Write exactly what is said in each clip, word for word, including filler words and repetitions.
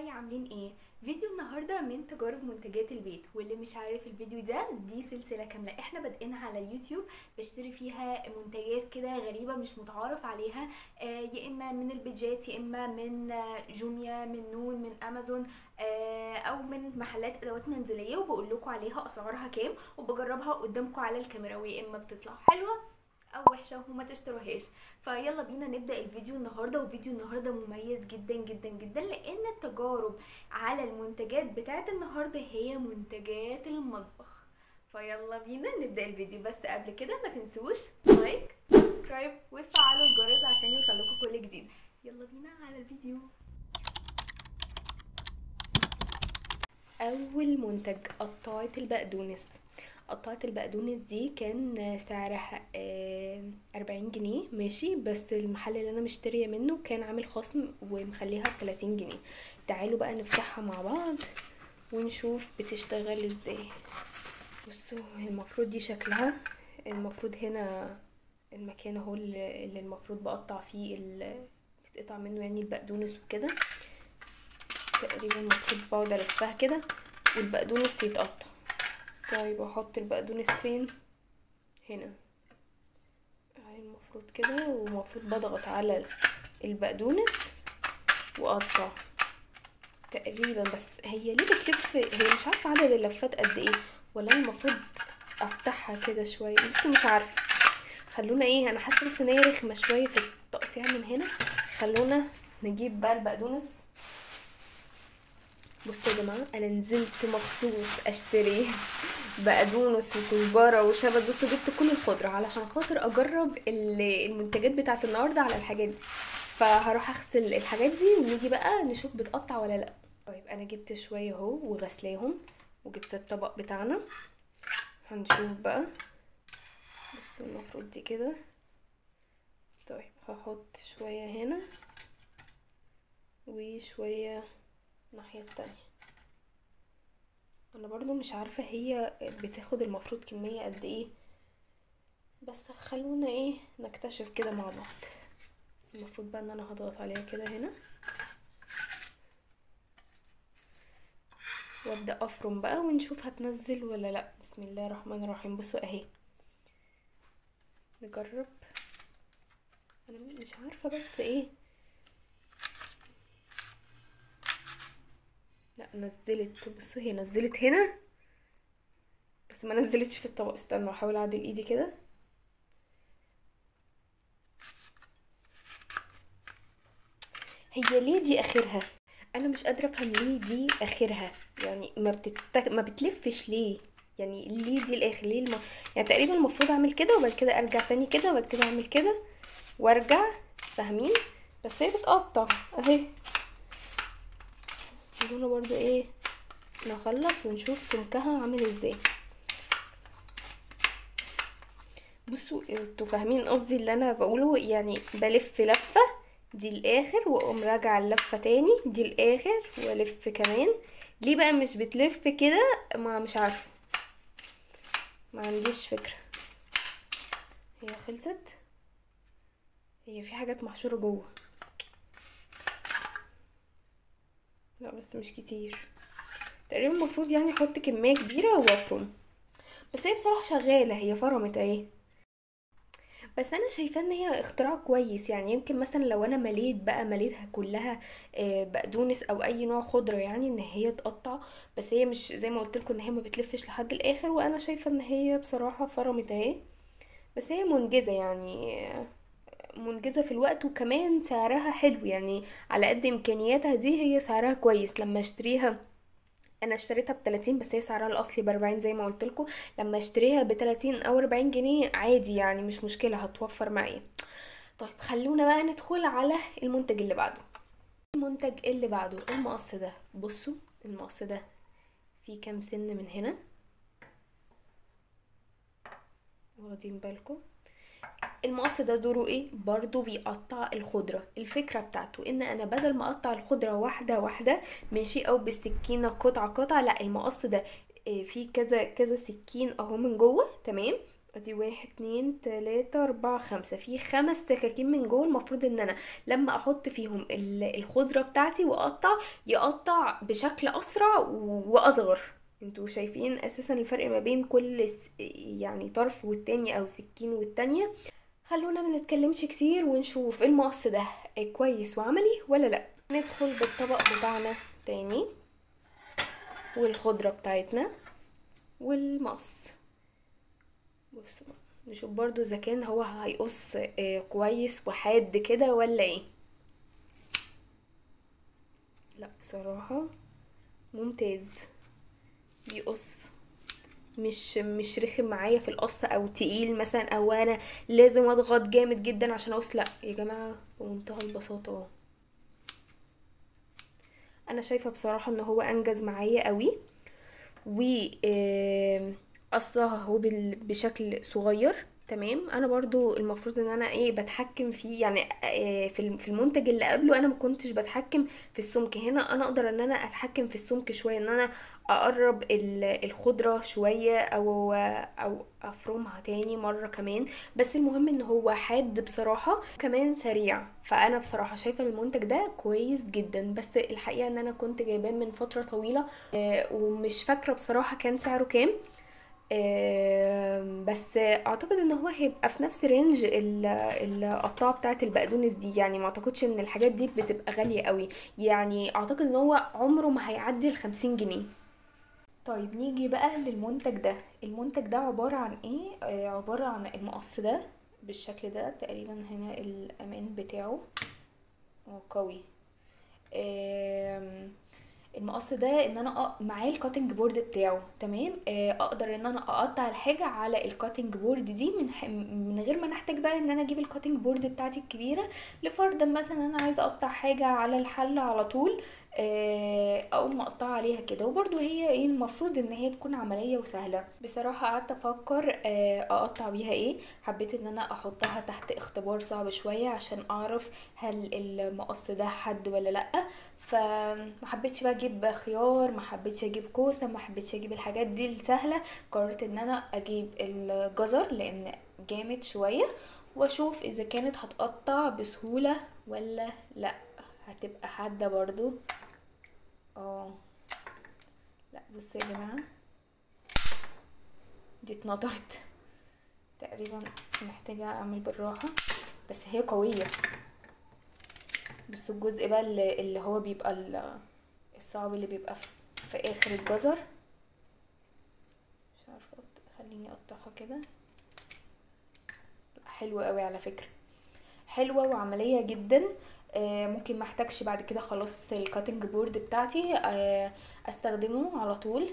هاي، عاملين ايه؟ فيديو النهارده من تجارب منتجات البيت. واللي مش عارف الفيديو ده، دي سلسله كامله احنا بادئينها على اليوتيوب، بشتري فيها منتجات كده غريبه مش متعارف عليها، آه يا اما من البيجات، يا اما من آه جوميا، من نون، من امازون، آه او من محلات ادوات منزليه، وبقول لكم عليها اسعارها كام وبجربها قدامكم على الكاميرا، ويا اما بتطلع حلوه او وحشه وما تشتروهاش. فيلا بينا نبدا الفيديو النهارده. وفيديو النهارده مميز جدا جدا جدا، لان التجارب على المنتجات بتاعت النهارده هي منتجات المطبخ. فيلا بينا نبدا الفيديو، بس قبل كده ما تنسوش لايك، سبسكرايب، وتفعلوا الجرس عشان يوصلكوا كل جديد. يلا بينا على الفيديو. اول منتج قطاعة البقدونس. قطعة البقدونس دي كان سعرها أربعين جنيه ماشي، بس المحل اللي انا مشتريه منه كان عامل خصم ومخليها بتلاتين جنيه. تعالوا بقى نفتحها مع بعض ونشوف بتشتغل ازاي. بصوا المفروض دي شكلها. المفروض هنا المكان اهو اللي المفروض بقطع فيه اللي بتقطع منه يعني البقدونس وكده. تقريبا المفروض بقعد الفها كده والبقدونس يتقطع. طيب احط البقدونس فين؟ هنا اهي المفروض كده، ومفروض بضغط على البقدونس واقطع تقريبا. بس هي ليه بتلف؟ هي مش عارفه عدد اللفات قد ايه، ولا انا المفروض افتحها كده شويه؟ بس مش عارفه. خلونا ايه، انا حاسه بس ان هي رخمه شويه في التقطيع من هنا. خلونا نجيب بقى البقدونس. بصوا يا جماعه، انا نزلت مخصوص اشتري بقدونس وكزبره وشبت. بصوا جبت كل الخضره علشان خاطر اجرب المنتجات بتاعت النهارده على الحاجات دي. فهروح اغسل الحاجات دي ونيجي بقى نشوف بتقطع ولا لا. طيب انا جبت شويه اهو وغسلاهم، وجبت الطبق بتاعنا. هنشوف بقى. بصوا المفروض دي كده. طيب هحط شويه هنا وشويه الناحيه التانية. انا برضو مش عارفة هي بتاخد المفروض كمية قد ايه، بس خلونا ايه نكتشف كده مع بعض. المفروض بقى ان انا هضغط عليها كده هنا وابدأ افرم بقى ونشوف هتنزل ولا لا. بسم الله الرحمن الرحيم. بصوا اهي، نجرب. انا مش عارفة بس ايه. لا نزلت. بصوا هي نزلت هنا بس ما نزلتش في الطبق. استنوا احاول اعدل ايدي كده. هي ليه دي اخرها؟ انا مش قادره افهم ليه دي اخرها. يعني ما بتتك... ما بتلفش ليه؟ يعني ليه دي الاخر؟ ليه الم... يعني تقريبا المفروض اعمل كده وبعد كده ارجع تاني كده وبعد كده اعمل كده وارجع. فاهمين؟ بس هي بتقطع اهي. خلونا برضو ايه نخلص ونشوف سمكها عامل ازاي. بصوا انتوا فاهمين قصدي اللي انا بقوله؟ يعني بلف لفه دي الاخر واقوم راجعه اللفه تاني دي الاخر والف كمان. ليه بقى مش بتلف كده؟ ما مش عارفه، ما عنديش فكره. هي خلصت. هي في حاجات محشوره جوه. لا بس مش كتير تقريبا. المفروض يعني احط كميه كبيره وافرم. بس هي بصراحه شغاله، هي فرمت اهي. بس انا شايفه ان هي اختراع كويس. يعني يمكن مثلا لو انا مليت بقى مليتها كلها بقدونس او اي نوع خضره، يعني ان هي تقطع. بس هي مش زي ما قلت لكم ان هي ما بتلفش لحد الاخر. وانا شايفه ان هي بصراحه فرمت اهي. بس هي منجزه يعني، منجزه في الوقت، وكمان سعرها حلو. يعني على قد امكانياتها دي هي سعرها كويس. لما اشتريها انا اشتريتها بتلاتين، بس هي سعرها الاصلي باربعين زي ما قلت لكم. لما اشتريها بتلاتين او اربعين جنيه عادي، يعني مش مشكله، هتوفر معايا. طيب خلونا بقى ندخل على المنتج اللي بعده. المنتج اللي بعده المقص ده. بصوا المقص ده فيه كام سن من هنا، واخدين بالكم؟ المقص ده دوره ايه؟ برضو بيقطع الخضرة. الفكرة بتاعته ان انا بدل ما اقطع الخضرة واحدة واحدة ماشي، او بالسكينة قطعة قطعة، لا المقص ده فيه كذا كذا سكين اهو من جوه. تمام؟ ادي واحد اتنين تلاتة اربعة خمسة، في خمس سكاكين من جوه. المفروض ان انا لما احط فيهم ال- الخضرة بتاعتي واقطع، يقطع بشكل اسرع و- واصغر. انتوا شايفين اساسا الفرق ما بين كل س- يعني طرف والتاني او سكين والتانية. خلونا ما نتكلمش كتير ونشوف المقص ده كويس وعملي ولا لا. ندخل بالطبق بتاعنا تاني، والخضرة بتاعتنا والمقص. بصوا بقى، نشوف برضو اذا كان هو هيقص آه، كويس وحاد كده ولا ايه. لا بصراحة ممتاز، بيقص، مش مش رخم معايا في القص او تقيل مثلا، او انا لازم اضغط جامد جدا عشان اقص. لا يا جماعة، بمنتهى البساطة اهو. انا شايفة بصراحة ان هو انجز معايا قوي، و آم، قصها هو بال- بشكل صغير. تمام. انا برضو المفروض ان انا ايه بتحكم فيه يعني. آه، في الم- في المنتج اللي قبله انا ما كنتش بتحكم في السمك. هنا انا اقدر ان انا اتحكم في السمك شويه، ان انا اقرب ال- الخضره شويه، او او افرمها تاني مره كمان. بس المهم ان هو حاد بصراحه، كمان سريع. فانا بصراحه شايفه المنتج ده كويس جدا. بس الحقيقه ان انا كنت جايباه من فتره طويله، آه، ومش فاكره بصراحه كان سعره كام. آم، بس اعتقد ان هو هيبقى في نفس رينج ال- القطاعه بتاعه البقدونس دي. يعني ما اعتقدش ان الحاجات دي بتبقى غاليه قوي. يعني اعتقد ان هو عمره ما هيعدي الخمسين جنيه. طيب نيجي بقى للمنتج ده. المنتج ده عبارة عن ايه؟ آه عبارة عن المقص ده بالشكل ده تقريبا. هنا الامان بتاعه هو قوي. آم، المقص ده ان انا أ- معاه الكاتنج بورد بتاعه. تمام. آه، اقدر ان انا اقطع الحاجه على الكاتنج بورد دي من ح... من غير ما نحتاج بقى ان انا اجيب الكاتنج بورد بتاعتي الكبيره. لفرضا مثلا انا عايزه اقطع حاجه على الحله على طول، آه، اقوم مقطعه عليها كده. وبرده هي ايه، المفروض ان هي تكون عمليه وسهله. بصراحه قعدت افكر آه، اقطع بيها ايه. حبيت ان انا احطها تحت اختبار صعب شويه عشان اعرف هل المقص ده حد ولا لا. فما حبيتش بقى اجيب خيار، ما حبيتش اجيب كوسه، ما حبيتش اجيب الحاجات دي السهله. قررت ان انا اجيب الجزر لان جامد شويه، واشوف اذا كانت هتقطع بسهوله ولا لا. هتبقى حاده برضو. اه لا بصوا يا جماعه، دي اتنطرت تقريبا. محتاجه اعمل بالراحه، بس هي قويه. بس الجزء بقى اللي اللي هو بيبقى ال- الصعب، اللي بيبقى في في اخر الجزر. مش عارفه أقط- خليني اقطعها كده. حلوة قوي على فكرة، حلوة وعملية جدا. آه، ممكن ما احتاجش بعد كده خلاص الكاتنج بورد بتاعتي، آه، استخدمه على طول.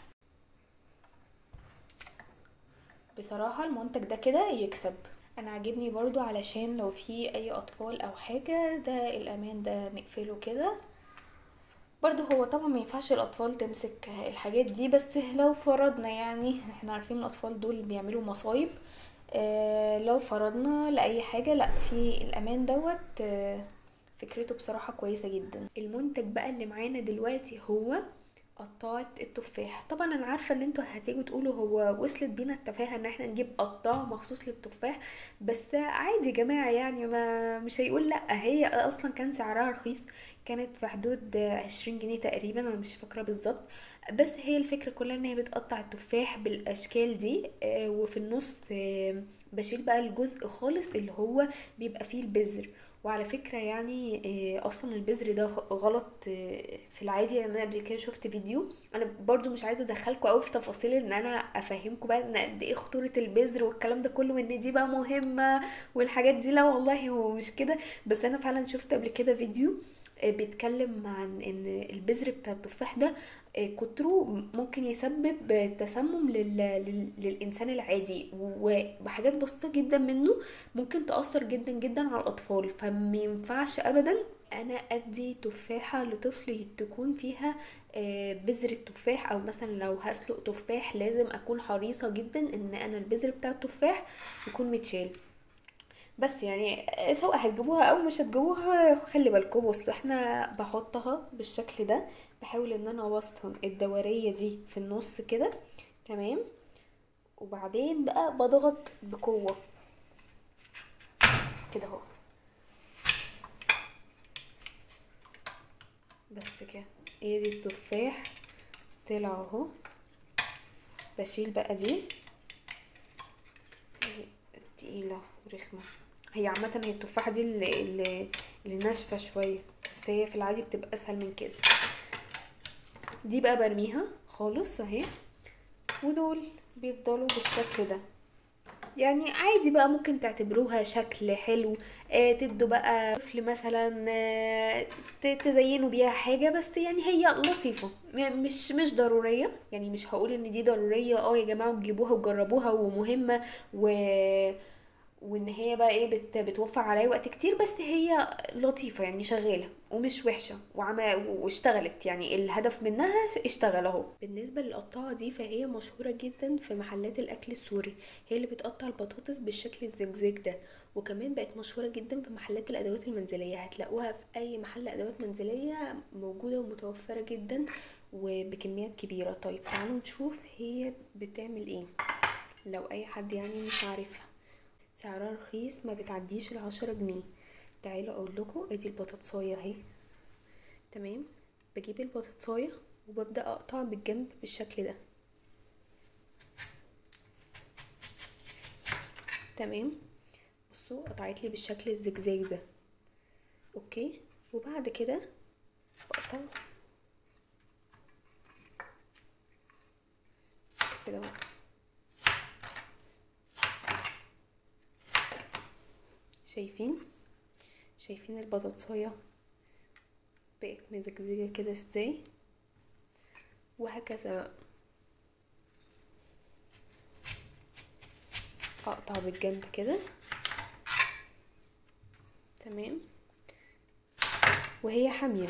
بصراحة المنتج ده كده يكسب. انا عاجبني برضو علشان لو في اي اطفال او حاجة، ده الامان ده نقفله كده. برضو هو طبعا ما ينفعش الاطفال تمسك الحاجات دي، بس لو فرضنا يعني احنا عارفين الاطفال دول بيعملوا مصايب. آه لو فرضنا لاي حاجه، لا، في الامان دوت. آه فكرته بصراحه كويسه جدا. المنتج بقى اللي معانا دلوقتي هو قطاعة التفاح. طبعا انا عارفة ان انتوا هتيجوا تقولوا هو وصلت بينا التفاهة ان احنا نجيب قطاع مخصوص للتفاح. بس عادي يا جماعة، يعني ما مش هيقول لا. هي اصلا كان سعرها رخيص، كانت في حدود عشرين جنيه تقريبا، انا مش فاكرة بالظبط. بس هي الفكرة كلها ان هي بتقطع التفاح بالاشكال دي. آه، وفي النص آه، بشيل بقى الجزء خالص اللي هو بيبقى فيه البذر. وعلى فكرة يعني آه، اصلا البذر ده غ- غلط آه، في العادي. يعني انا قبل كده شفت فيديو، انا برضو مش عايزة ادخلكم قوي في تفاصيل ان انا افهمكم بقى ان قد ايه خطورة البذر والكلام ده كله، وان دي بقى مهمة والحاجات دي. لا والله هو مش كده. بس انا فعلا شفت قبل كده فيديو آه، بيتكلم عن ان البذر بتاع التفاح ده آه، كتره ممكن يسبب تسمم لل... لل... للإنسان العادي. وبحاجات بسيطة جدا منه ممكن تأثر جدا جدا على الأطفال. فمينفعش أبدا أنا أدي تفاحة لطفل تكون فيها آه، بذر التفاح. أو مثلا لو هسلق تفاح لازم أكون حريصة جدا إن أنا البذر بتاع التفاح يكون متشال. بس يعني سواء هتجيبوها او مش هتجيبوها، خلي بالكم. بصوا احنا بحطها بالشكل ده، بحاول ان انا اوسطن الدورية دي في النص كده. تمام. وبعدين بقى بضغط بقوة كده اهو، بس كده. ايه دي التفاح طلع اهو. بشيل بقى دي تقيلة ورخمة. هي عامة هي التفاحة دي اللي, اللي, اللي ناشفة شوية، بس هي في العادي بتبقى اسهل من كده. دي بقى برميها خالص اهي، ودول بيفضلوا بالشكل ده. يعني عادي بقى، ممكن تعتبروها شكل حلو، آه تدوا بقى طفل مثلا، آه ت- تزينوا بيها حاجة، بس يعني هي لطيفة، م- مش مش ضرورية. يعني مش هقول ان دي ضرورية اه يا جماعة تجيبوها وتجربوها ومهمة و وان هي بقى ايه بت بتوفر عليا وقت كتير، بس هي لطيفة يعني، شغالة ومش وحشة وعم واشتغلت، يعني الهدف منها اشتغل اهو. بالنسبة للقطاعة دي فهي مشهورة جدا في محلات الاكل السوري، هي اللي بتقطع البطاطس بالشكل الزجزاج ده. وكمان بقت مشهورة جدا في محلات الادوات المنزلية، هتلاقوها في اي محل ادوات منزلية موجودة ومتوفرة جدا وبكميات كبيرة. طيب تعالوا نشوف هي بتعمل ايه لو اي حد يعني مش عارفها. سعرها رخيص، ما بتعديش العشرة جنيه. تعالوا اقول لكم، ادي البطاطسايه اهي. تمام. بجيب البطاطسايه وببدا اقطع بالجنب بالشكل ده. تمام. بصوا قطعت لي بالشكل الزجزاج ده. اوكي. وبعد كده بقطع كده اهو. شايفين شايفين البطاطسايه بقت مزجزجه كده ازاي، وهكذا بقى. اقطع بالجنب كده. تمام. وهي حاميه.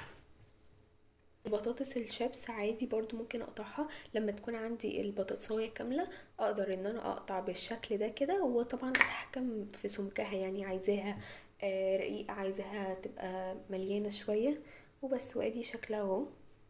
البطاطس الشيبس عادي برضو ممكن اقطعها لما تكون عندي البطاطسايه كامله، اقدر ان انا اقطع بالشكل ده كده، وطبعا اتحكم في سمكها، يعني عايزاها آه، رقيقه، عايزاها تبقى مليانه شويه، وبس. وادي شكلها اهو.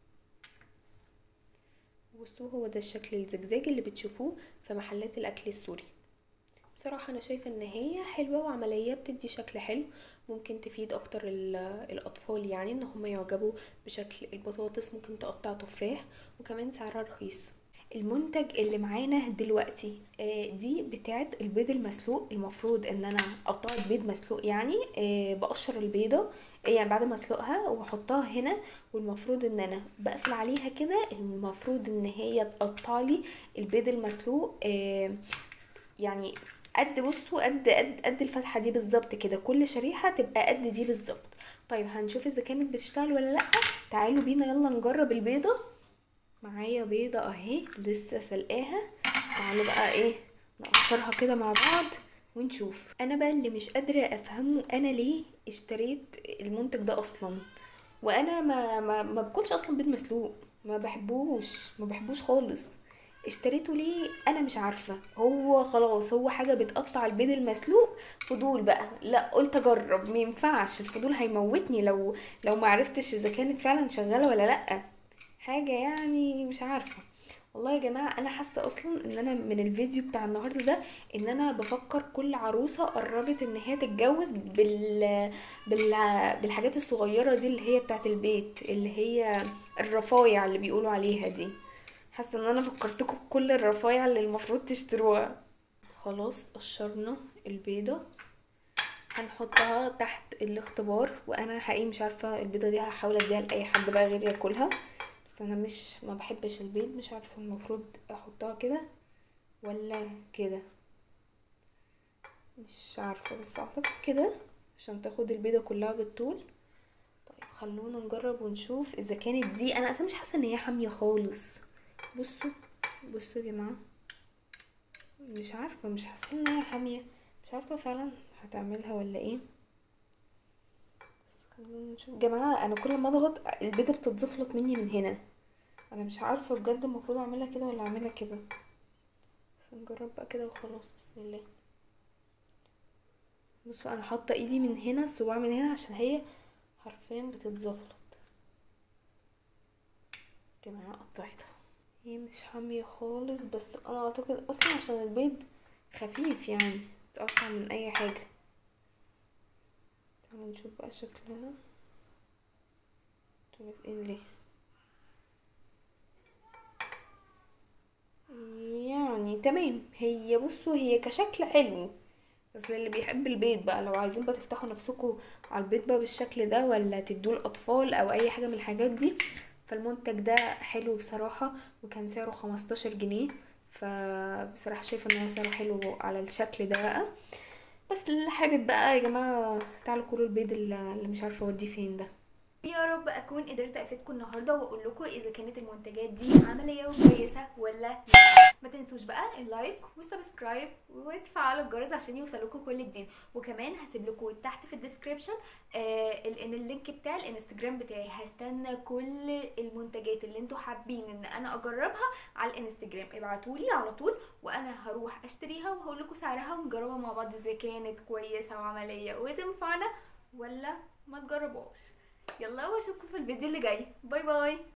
بصوا هو ده الشكل الزجزاج اللي بتشوفوه في محلات الاكل السوري. بصراحة انا شايفة ان هي حلوة وعملية، بتدي شكل حلو، ممكن تفيد اكتر ال- الاطفال، يعني ان هم يعجبوا بشكل البطاطس. ممكن تقطع تفاح، وكمان سعرها رخيص. المنتج اللي معانا دلوقتي آه، دي بتاعت البيض المسلوق. المفروض ان انا قطعت بيض مسلوق، يعني آه، بقشر البيضة آه، يعني بعد ما اسلقها واحطها هنا، والمفروض ان انا بقفل عليها كده. المفروض ان هي تقطع لي البيض المسلوق آه، يعني قد، بصوا قد قد قد الفتحه دي بالظبط كده، كل شريحه تبقى قد دي بالظبط. طيب هنشوف اذا كانت بتشتغل ولا لا. تعالوا بينا يلا نجرب البيضه. معايا بيضه اهي لسه سلقاها. تعالوا بقى ايه نقشرها كده مع بعض ونشوف. انا بقى اللي مش قادره افهمه، انا ليه اشتريت المنتج ده اصلا، وانا ما ما, ما باكلش اصلا بيض مسلوق، ما بحبوش ما بحبوش خالص. اشتريته ليه انا مش عارفه. هو خلاص هو حاجه بتقطع البيض المسلوق، فضول بقى. لا قلت اجرب، ما ينفعش، الفضول هيموتني لو لو ما عرفتش اذا كانت فعلا شغاله ولا لا. حاجه يعني مش عارفه. والله يا جماعه انا حاسه اصلا ان انا من الفيديو بتاع النهارده ده ان انا بفكر كل عروسه قربت ان هي تتجوز بال... بال... بالحاجات الصغيره دي اللي هي بتاعت البيت، اللي هي الرفايع اللي بيقولوا عليها دي. حاسه ان انا فكرتكم بكل الرفايع اللي المفروض تشتروها. خلاص قشرنا البيضه، هنحطها تحت الاختبار. وانا حقيقي مش عارفه البيضه دي هحاول اديها لاي حد بقى غير ياكلها، بس انا مش ما بحبش البيض، مش عارفه المفروض احطها كده ولا كده، مش عارفه، بس اعتقد كده عشان تاخد البيضه كلها بالطول. طيب خلونا نجرب ونشوف اذا كانت دي. انا اصلا مش حاسه ان هي حاميه خالص. بصوا بصوا يا جماعه، مش عارفه، مش حاسه ان هي حاميه، مش عارفه فعلا هتعملها ولا ايه. بس خلونا نشوف يا جماعه، انا كل ما اضغط البيضه بتتزفلط مني من هنا. انا مش عارفه بجد المفروض اعملها كده ولا اعملها كده، بس نجرب بقى كده وخلاص. بسم الله. بصوا انا حاطه ايدي من هنا، الصباع من هنا، عشان هي حرفيا بتتزفلط. يا جماعه قطعتها، هي مش حامية خالص، بس انا اعتقد اصلا عشان البيض خفيف يعني تقطع من اي حاجة. تعالوا نشوف بقى شكلها. انتوا لازقين ليه؟ يعني تمام، هي بصوا هي كشكل حلو، بس اللي بيحب البيض بقى لو عايزين بقى تفتحوا نفسكم على البيض بقى بالشكل ده، ولا تدوه الاطفال او اي حاجه من الحاجات دي، فالمنتج ده حلو بصراحه، وكان سعره خمستاشر جنيه. فبصراحه شايفه ان هو سعره حلو على الشكل ده بقى. بس اللي حابب بقى يا جماعه تعالوا كلوا البيض اللي اللي مش عارفه اوديه فين ده. يا رب اكون قدرت افيدكم النهارده واقول لكم اذا كانت المنتجات دي عمليه وكويسه ولا لا. ما تنسوش بقى اللايك والسبسكرايب وتفعلوا الجرس عشان يوصلكم كل جديد. وكمان هسيب لكم تحت في الديسكريبشن آه ان اللينك بتاع الانستجرام بتاعي. هستنى كل المنتجات اللي انتوا حابين ان انا اجربها على الانستجرام، ابعتولي على طول وانا هروح اشتريها وهقول لكم سعرها ونجربها مع بعض اذا كانت كويسه وعمليه وتنفعنا ولا ما تجربوش. يلا واشوفكم في الفيديو اللي جاي. باي باي.